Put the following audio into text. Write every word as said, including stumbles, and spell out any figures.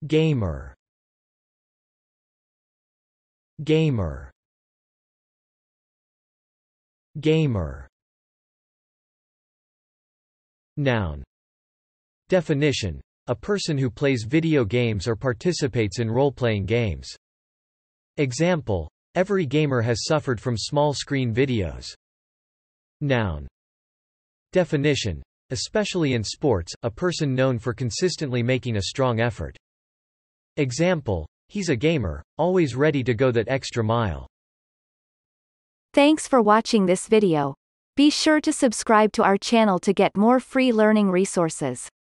Gamer. Gamer. Gamer. Noun. Definition: a person who plays video games or participates in role-playing games. Example: every gamer has suffered from small screen videos. Noun. Definition: especially in sports, a person known for consistently making a strong effort. Example: he's a gamer, always ready to go that extra mile. Thanks for watching this video. Be sure to subscribe to our channel to get more free learning resources.